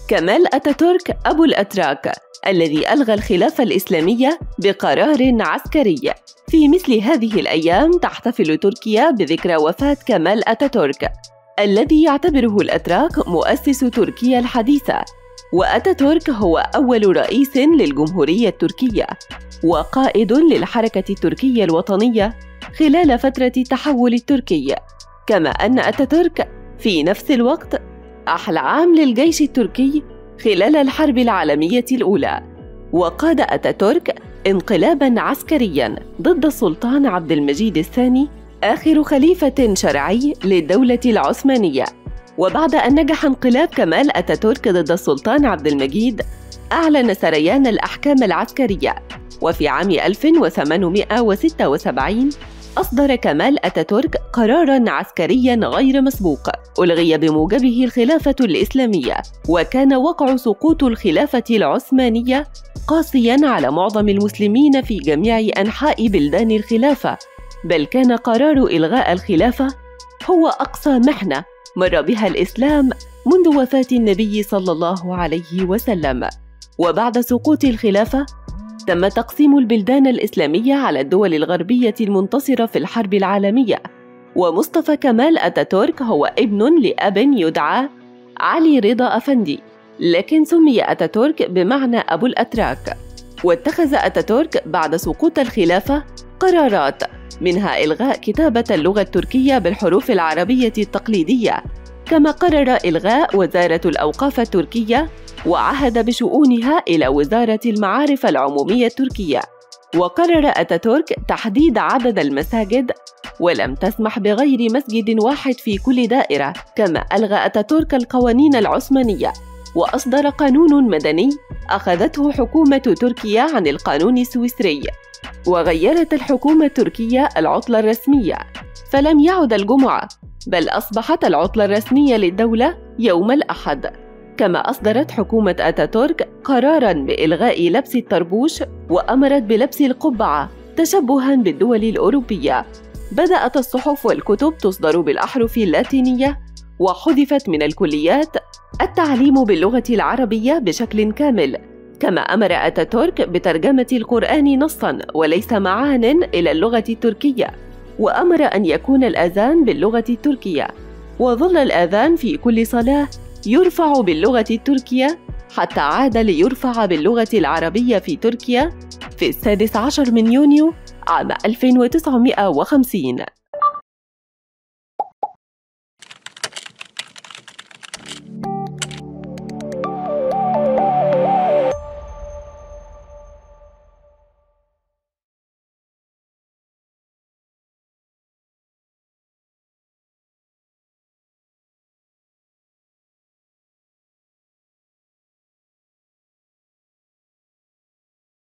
كمال أتاتورك أبو الأتراك الذي ألغى الخلافة الإسلامية بقرار عسكري. في مثل هذه الأيام تحتفل تركيا بذكرى وفاة كمال أتاتورك الذي يعتبره الأتراك مؤسس تركيا الحديثة. وأتاتورك هو أول رئيس للجمهورية التركية وقائد للحركة التركية الوطنية خلال فترة التحول التركي، كما أن أتاتورك في نفس الوقت أحل عام للجيش التركي خلال الحرب العالمية الأولى. وقاد أتاتورك انقلاباً عسكرياً ضد السلطان عبد المجيد الثاني آخر خليفة شرعي للدولة العثمانية. وبعد أن نجح انقلاب كمال أتاتورك ضد السلطان عبد المجيد، أعلن سريان الأحكام العسكرية، وفي عام 1876 أصدر كمال أتاتورك قراراً عسكرياً غير مسبوق ألغي بموجبه الخلافة الإسلامية، وكان وقع سقوط الخلافة العثمانية قاسياً على معظم المسلمين في جميع أنحاء بلدان الخلافة، بل كان قرار إلغاء الخلافة هو أقصى محنة مر بها الإسلام منذ وفاة النبي صلى الله عليه وسلم. وبعد سقوط الخلافة تم تقسيم البلدان الإسلامية على الدول الغربية المنتصرة في الحرب العالمية. ومصطفى كمال أتاتورك هو ابن لأب يدعى علي رضا أفندي، لكن سمي أتاتورك بمعنى أبو الأتراك. واتخذ أتاتورك بعد سقوط الخلافة قرارات، منها إلغاء كتابة اللغة التركية بالحروف العربية التقليدية، كما قرر إلغاء وزارة الأوقاف التركية وعهد بشؤونها إلى وزارة المعارف العمومية التركية. وقرر أتاتورك تحديد عدد المساجد ولم تسمح بغير مسجد واحد في كل دائرة. كما ألغى أتاتورك القوانين العثمانية وأصدر قانون مدني أخذته حكومة تركيا عن القانون السويسري. وغيرت الحكومة التركية العطلة الرسمية، فلم يعد الجمعة، بل أصبحت العطلة الرسمية للدولة يوم الأحد. كما أصدرت حكومة أتاتورك قراراً بإلغاء لبس الطربوش، وأمرت بلبس القبعة تشبهاً بالدول الأوروبية. بدأت الصحف والكتب تصدر بالأحرف اللاتينية، وحذفت من الكليات التعليم باللغة العربية بشكل كامل. كما أمر أتاتورك بترجمة القرآن نصاً وليس معانٍ إلى اللغة التركية، وأمر أن يكون الأذان باللغة التركية، وظل الأذان في كل صلاة يرفع باللغة التركية حتى عاد ليرفع باللغة العربية في تركيا في 16 من يونيو عام 1950.